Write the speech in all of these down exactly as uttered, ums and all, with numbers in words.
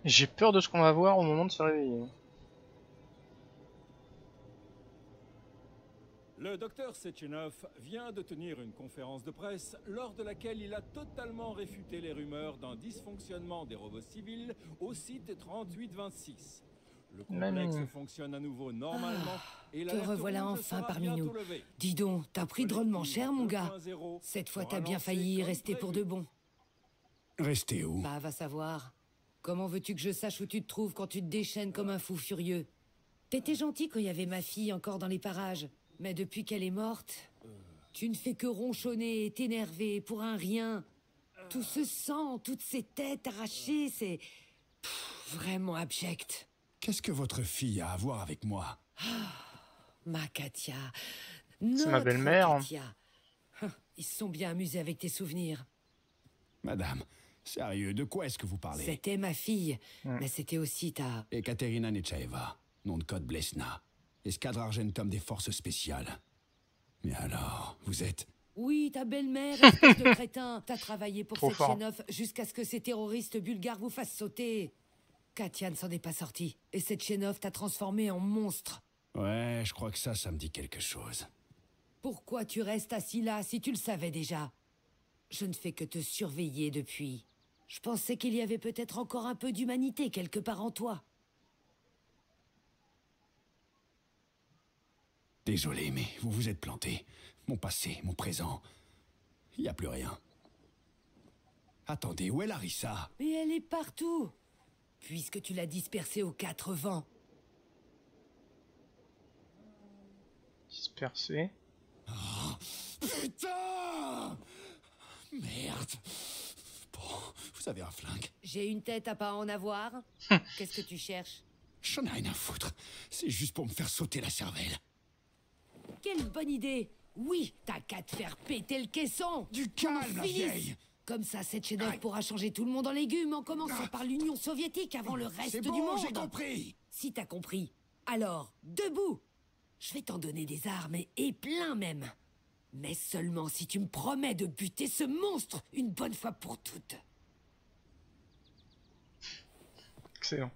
J'ai peur de ce qu'on va voir au moment de se réveiller. Le docteur Sechenov vient de tenir une conférence de presse lors de laquelle il a totalement réfuté les rumeurs d'un dysfonctionnement des robots civils au site trente-huit vingt-six. Le complexe Même... fonctionne à nouveau normalement ah, et te revoilà enfin parmi nous. Levé. Dis donc, t'as pris drôlement cher, mon gars. Cette fois, t'as bien failli y rester pour de bon. Rester où? Bah, va savoir. Comment veux-tu que je sache où tu te trouves quand tu te déchaînes comme un fou furieux? T'étais gentil quand il y avait ma fille encore dans les parages. Mais depuis qu'elle est morte, tu ne fais que ronchonner et t'énerver pour un rien. Tout ce sang, toutes ces têtes arrachées, c'est... vraiment abject. Qu'est-ce que votre fille a à voir avec moi? Ah, ma Katia. C'est ma belle-mère. Ils se sont bien amusés avec tes souvenirs. Madame, sérieux, de quoi est-ce que vous parlez? C'était ma fille, hmm. mais c'était aussi ta... Ekaterina Nechaeva, nom de code Blesna. Escadre Argentum des forces spéciales. Mais alors, vous êtes... Oui, ta belle-mère, espèce de crétin. T'as travaillé pour Sechenov jusqu'à ce que ces terroristes bulgares vous fassent sauter. Katia ne s'en est pas sortie. Et Sechenov t'a transformé en monstre. Ouais, je crois que ça, ça me dit quelque chose. Pourquoi tu restes assis là si tu le savais déjà? Je ne fais que te surveiller depuis. Je pensais qu'il y avait peut-être encore un peu d'humanité quelque part en toi. Désolé, mais vous vous êtes planté. Mon passé, mon présent. Il n'y a plus rien. Attendez, où est Larissa? Mais elle est partout, puisque tu l'as dispersée aux quatre vents. Dispersée. Oh, putain! Merde. Bon, vous avez un flingue. J'ai une tête à pas en avoir. Qu'est-ce que tu cherches? J'en ai rien à foutre. C'est juste pour me faire sauter la cervelle. Quelle bonne idée! Oui, t'as qu'à te faire péter le caisson! Du calme, la vieille! Comme ça, Sechenov pourra changer tout le monde en légumes en commençant ah. par l'Union soviétique avant le reste bon, du monde. J'ai compris! Si t'as compris, alors, debout! Je vais t'en donner des armes et plein même. Mais seulement si tu me promets de buter ce monstre une bonne fois pour toutes. Excellent.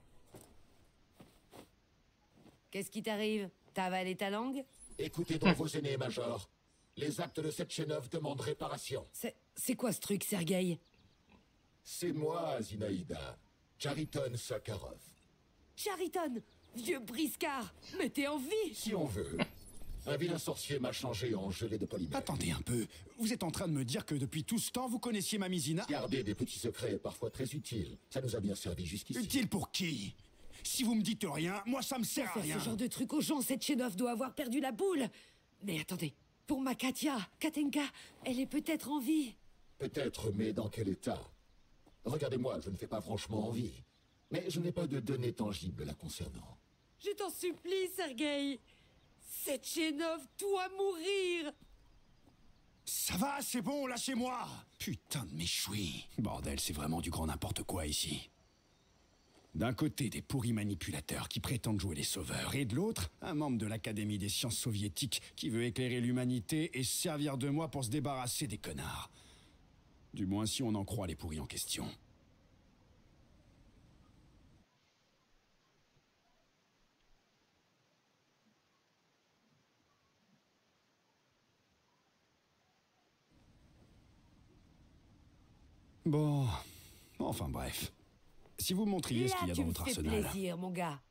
Qu'est-ce qui t'arrive? T'as avalé ta langue? Écoutez donc vos aînés, Major. Les actes de Sechenov demandent réparation. C'est quoi ce truc, Sergueï? C'est moi, Zinaïda. Chariton Sakharov. Chariton, vieux briscard, mais t'es en vie! Si on veut. Un vilain sorcier m'a changé en gelée de polymère. Attendez un peu. Vous êtes en train de me dire que depuis tout ce temps, vous connaissiez ma Mizina? Garder des petits secrets est parfois très utile. Ça nous a bien servi jusqu'ici. Utile pour qui? Si vous me dites rien, moi ça me sert à rien. Faire ce genre de truc aux gens, Sechenov doit avoir perdu la boule. Mais attendez, pour ma Katia, Katenka, elle est peut-être en vie. Peut-être, mais dans quel état? Regardez-moi, je ne fais pas franchement envie. Mais je n'ai pas de données tangibles la concernant. Je t'en supplie, Sergueï. Sechenov doit mourir. Ça va, c'est bon, lâchez-moi. Putain de méchoui. Bordel, c'est vraiment du grand n'importe quoi ici. D'un côté, des pourris manipulateurs qui prétendent jouer les sauveurs, et de l'autre, un membre de l'Académie des sciences soviétiques qui veut éclairer l'humanité et se servir de moi pour se débarrasser des connards. Du moins si on en croit les pourris en question. Bon, enfin bref. Si vous montriez ce qu'il y a dans votre arsenal... Là, tu me fais plaisir, mon gars.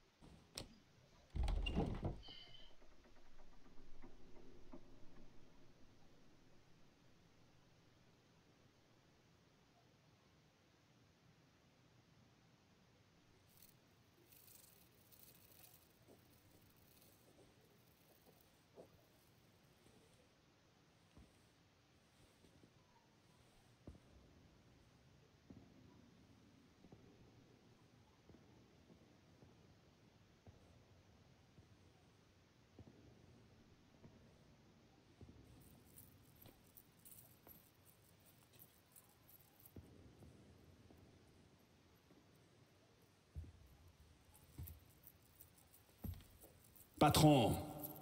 Patron!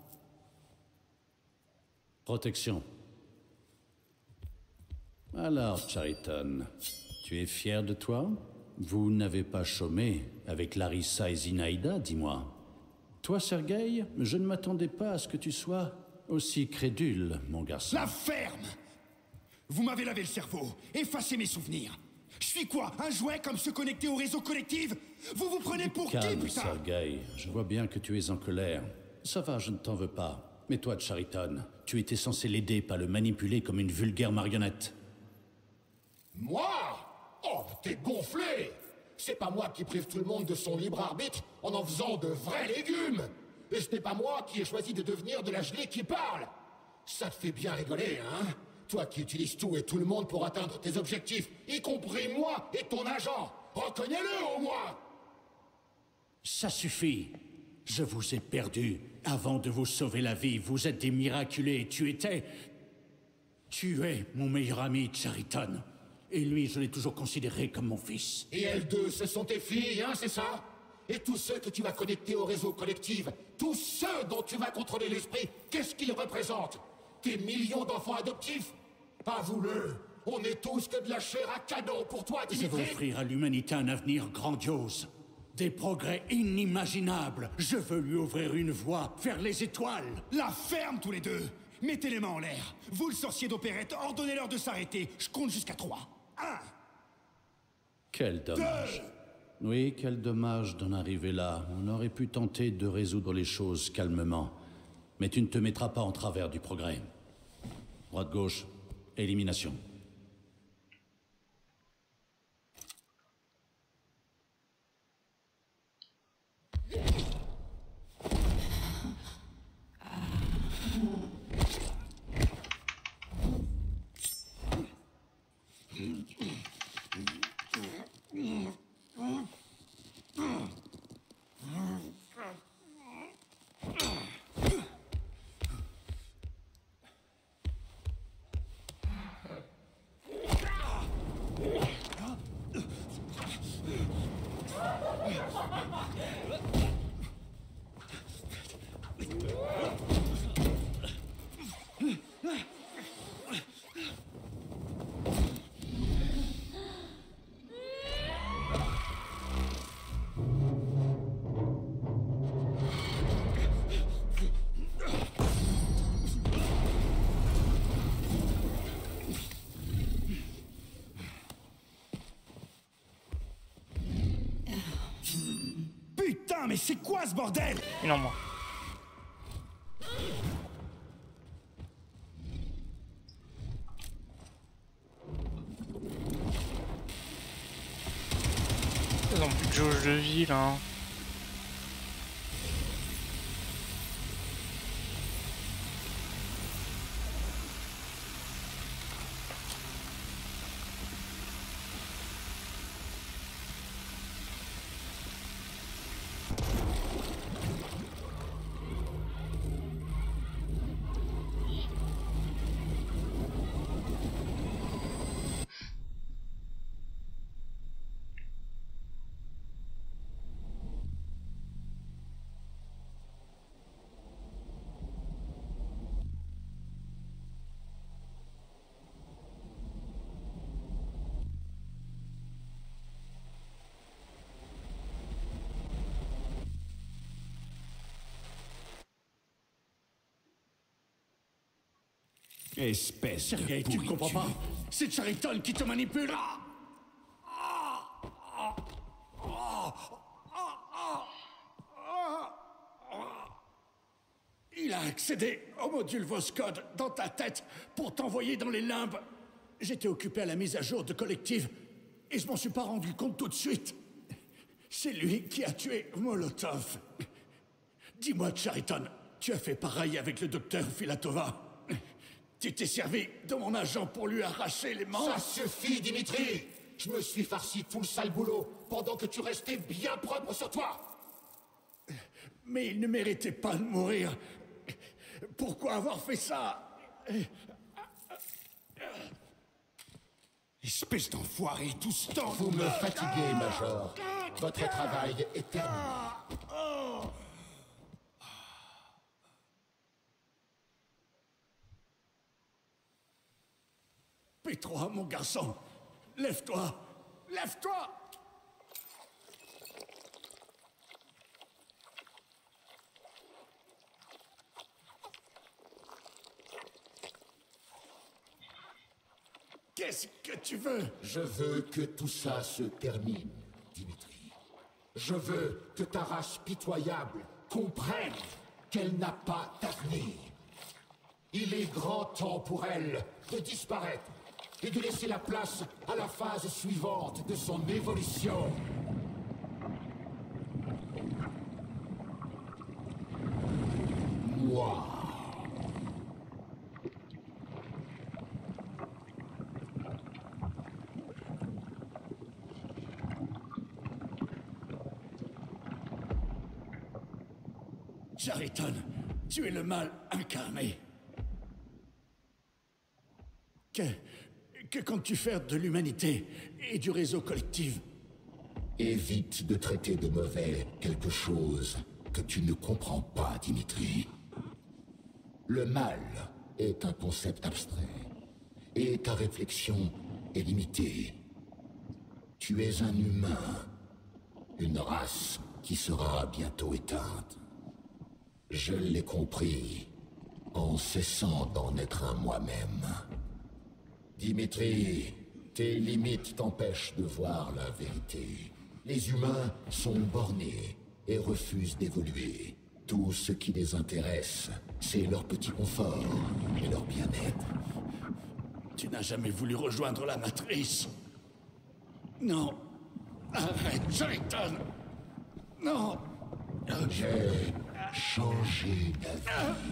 Protection. Alors, Chariton, tu es fier de toi? Vous n'avez pas chômé avec Larissa et Zinaïda, dis-moi. Toi, Sergueï, je ne m'attendais pas à ce que tu sois aussi crédule, mon garçon. La ferme! Vous m'avez lavé le cerveau, effacé mes souvenirs. Je suis quoi, un jouet comme ceux connectés au réseau collectif? Vous vous prenez pour qui, Calme, putain? Sergueï. Je vois bien que tu es en colère. Ça va, je ne t'en veux pas. Mais toi, Chariton, tu étais censé l'aider, pas le manipuler comme une vulgaire marionnette. Moi? Oh, t'es gonflé! C'est pas moi qui prive tout le monde de son libre arbitre en en faisant de vrais légumes! Et ce n'est pas moi qui ai choisi de devenir de la gelée qui parle! Ça te fait bien rigoler, hein? Toi qui utilises tout et tout le monde pour atteindre tes objectifs, y compris moi et ton agent! Reconnais-le au moins! Ça suffit. Je vous ai perdu. Avant de vous sauver la vie, vous êtes des miraculés. Tu étais... Tu es mon meilleur ami, Chariton. Et lui, je l'ai toujours considéré comme mon fils. Et elles deux, ce sont tes filles, hein, c'est ça? Et tous ceux que tu vas connecter au réseau collectif, tous ceux dont tu vas contrôler l'esprit, qu'est-ce qu'ils représentent? Tes millions d'enfants adoptifs? Avoue-le, on est tous que de la chair à canon pour toi, Je Dimitri! veux offrir à l'humanité un avenir grandiose. Des progrès inimaginables. Je veux lui ouvrir une voie vers les étoiles. La ferme, tous les deux! Mettez les mains en l'air. Vous, le sorcier d'opérette, ordonnez-leur de s'arrêter. Je compte jusqu'à trois. Un! Quel dommage. Oui, quel dommage d'en arriver là. On aurait pu tenter de résoudre les choses calmement. Mais tu ne te mettras pas en travers du progrès. Droite-gauche, élimination. Putain, mais c'est quoi ce bordel? Une en moins. Ils ont plus de jauge de vie là. Espèce Sergueï, de tu ne comprends pourriture. pas? C'est Chariton qui te manipule. Il a accédé au module Voscode dans ta tête pour t'envoyer dans les limbes. J'étais occupé à la mise à jour de Collective et je m'en suis pas rendu compte tout de suite. C'est lui qui a tué Molotov. Dis-moi, Chariton, tu as fait pareil avec le docteur Filatova. Tu t'es servi de mon agent pour lui arracher les membres. Ça suffit, Dimitri! Je me suis farci tout le sale boulot pendant que tu restais bien propre sur toi! Mais il ne méritait pas de mourir. Pourquoi avoir fait ça? Espèce d'enfoiré, tout ce temps. Vous me fatiguez, Major. Votre travail est terminé. P trois, mon garçon, lève-toi, lève-toi. Qu'est-ce que tu veux? Je veux que tout ça se termine, Dimitri. Je veux que ta race pitoyable comprenne qu'elle n'a pas d'avenir. Il est grand temps pour elle de disparaître et de laisser la place à la phase suivante de son évolution. Moi. Chariton, tu es le mal incarné. Que, que comptes-tu faire de l'humanité et du réseau collectif? Évite de traiter de mauvais quelque chose que tu ne comprends pas, Dimitri. Le mal est un concept abstrait, et ta réflexion est limitée. Tu es un humain, une race qui sera bientôt éteinte. Je l'ai compris en cessant d'en être un moi-même. Dimitri, tes limites t'empêchent de voir la vérité. Les humains sont bornés et refusent d'évoluer. Tout ce qui les intéresse, c'est leur petit confort et leur bien-être. Tu n'as jamais voulu rejoindre la Matrice. Non. Arrête, Chariton. Non. J'ai changé d'avis.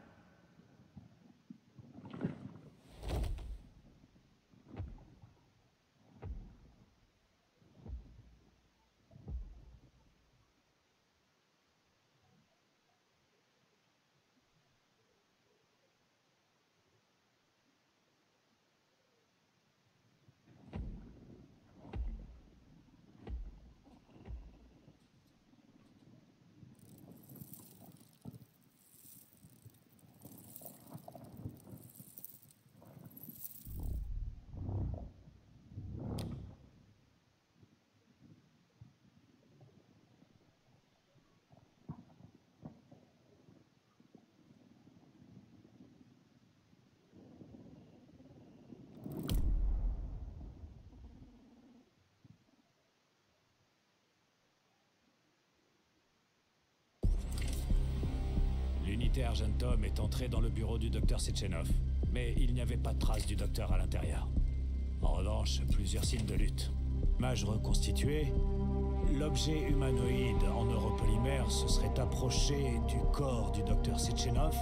L'unité Argentum est entrée dans le bureau du docteur Sechenov, mais il n'y avait pas de trace du docteur à l'intérieur. En revanche, plusieurs signes de lutte. Mage reconstitué, l'objet humanoïde en neuropolymère se serait approché du corps du docteur Sechenov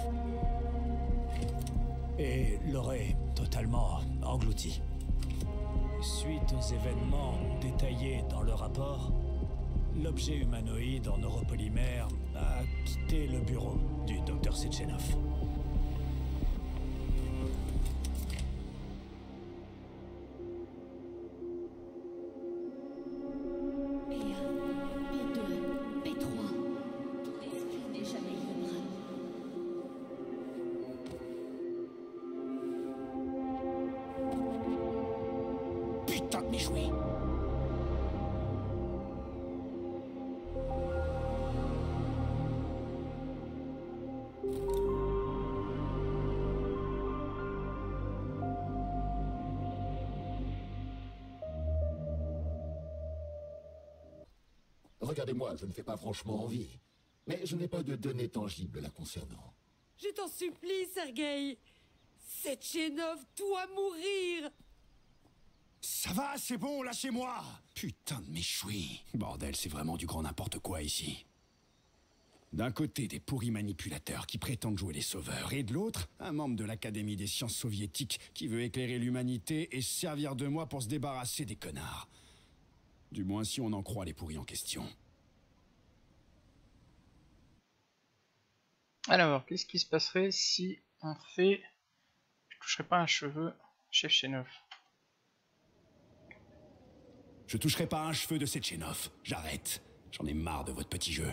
et l'aurait totalement englouti. Suite aux événements détaillés dans le rapport, l'objet humanoïde en neuropolymère a quitté le bureau du docteur Sechenov. P un, P deux, P trois. L'esprit n'est jamais libre. Putain de méchoui! Regardez-moi, je ne fais pas franchement envie. Mais je n'ai pas de données tangibles la concernant. Je t'en supplie, Sergueï. Sechenov doit mourir. Ça va, c'est bon, lâchez-moi! Putain de méchoui! Bordel, c'est vraiment du grand n'importe quoi ici. D'un côté, des pourris manipulateurs qui prétendent jouer les sauveurs, et de l'autre, un membre de l'Académie des sciences soviétiques qui veut éclairer l'humanité et se servir de moi pour se débarrasser des connards. Du moins si on en croit les pourris en question. Alors, qu'est-ce qui se passerait si on fait... Je toucherai pas un cheveu, chef Sechenov. Je toucherai pas un cheveu de Sechenov. J'arrête. J'en ai marre de votre petit jeu.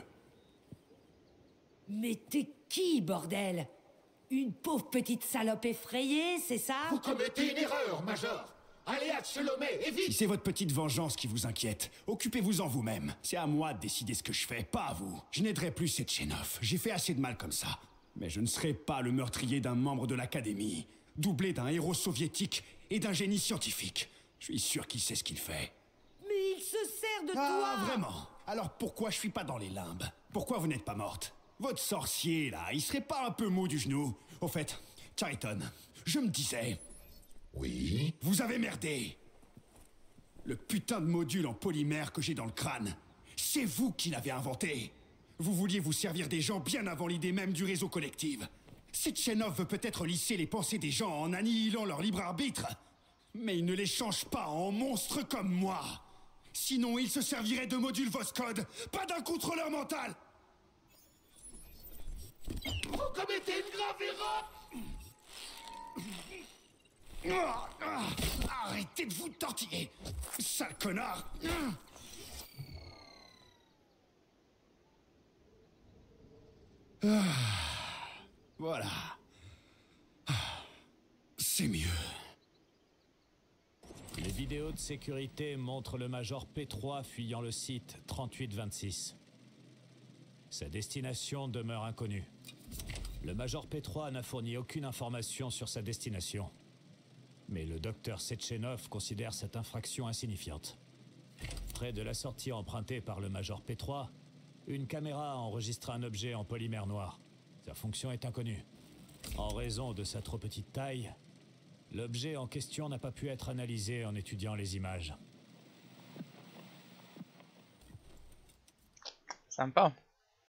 Mais t'es qui, bordel? Une pauvre petite salope effrayée, c'est ça? Vous commettez une erreur, Major. Allez à Tchelomé, et Si vite! c'est votre petite vengeance qui vous inquiète, occupez-vous en vous-même. C'est à moi de décider ce que je fais, pas à vous. Je n'aiderai plus Sechenov. J'ai fait assez de mal comme ça. Mais je ne serai pas le meurtrier d'un membre de l'Académie. doublé d'un héros soviétique et d'un génie scientifique. Je suis sûr qu'il sait ce qu'il fait. Mais il se sert de Ah, toi! vraiment? Alors pourquoi je suis pas dans les limbes? Pourquoi vous n'êtes pas morte? Votre sorcier, là, il serait pas un peu mou du genou? Au fait, Chariton, je me disais... Oui? Vous avez merdé! Le putain de module en polymère que j'ai dans le crâne, c'est vous qui l'avez inventé! Vous vouliez vous servir des gens bien avant l'idée même du réseau collectif. Sechenov veut peut-être lisser les pensées des gens en annihilant leur libre arbitre, mais il ne les change pas en monstres comme moi. Sinon, il se servirait de modules Voscode, pas d'un contrôleur mental. Vous commettez une grave erreur! Ah, ah, arrêtez de vous tortiller, sale connard. Ah, voilà. Ah, c'est mieux. Les vidéos de sécurité montrent le Major P trois fuyant le site trente-huit vingt-six. Sa destination demeure inconnue. Le Major P trois n'a fourni aucune information sur sa destination. Mais le docteur Sechenov considère cette infraction insignifiante. Près de la sortie empruntée par le Major P trois, une caméra a enregistré un objet en polymère noir. Sa fonction est inconnue. En raison de sa trop petite taille, l'objet en question n'a pas pu être analysé en étudiant les images. Sympa.